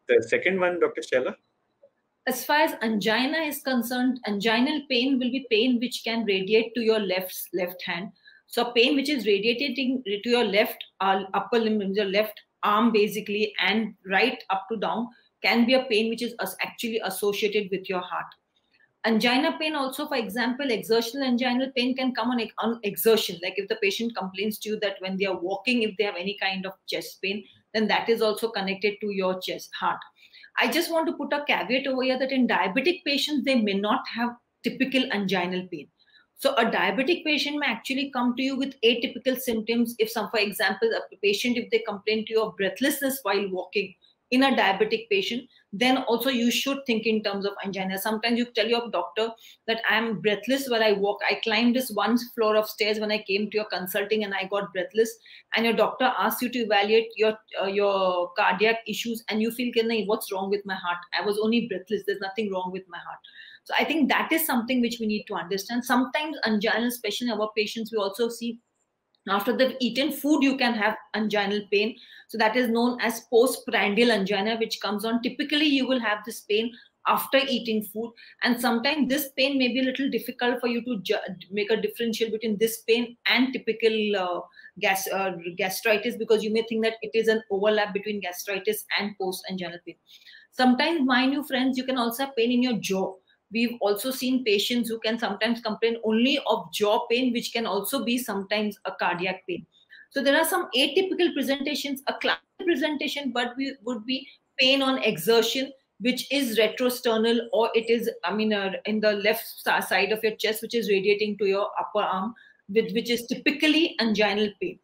The second one, Dr. Stella? As far as angina is concerned, anginal pain will be pain which can radiate to your left hand. So pain which is radiating to your left upper limb, your left arm basically, and right up to down can be a pain which is actually associated with your heart. Angina pain also, for example, exertional anginal pain can come on exertion. Like if the patient complains to you that when they are walking, if they have any kind of chest pain, then that is also connected to your heart. I just want to put a caveat over here that in diabetic patients, they may not have typical anginal pain. So a diabetic patient may actually come to you with atypical symptoms. If for example, a patient, if they complain to you of breathlessness while walking in a diabetic patient, then also you should think in terms of angina. Sometimes you tell your doctor that I am breathless when I walk. I climbed this one floor of stairs when I came to your consulting and I got breathless. And your doctor asks you to evaluate your cardiac issues and you feel, what's wrong with my heart? I was only breathless. There's nothing wrong with my heart. So I think that is something which we need to understand. Sometimes angina, especially in our patients, we also see after they've eaten food, you can have anginal pain. So that is known as postprandial angina, which comes on. Typically, you will have this pain after eating food. And sometimes this pain may be a little difficult for you to make a differential between this pain and typical gastritis, because you may think that it is an overlap between gastritis and post-anginal pain. Sometimes, mind you, friends, you can also have pain in your jaw. We've also seen patients who can sometimes complain only of jaw pain, which can also be sometimes a cardiac pain. So there are some atypical presentations. A classic presentation would be pain on exertion, which is retrosternal, or it is, in the left side of your chest, which is radiating to your upper arm, which is typically anginal pain.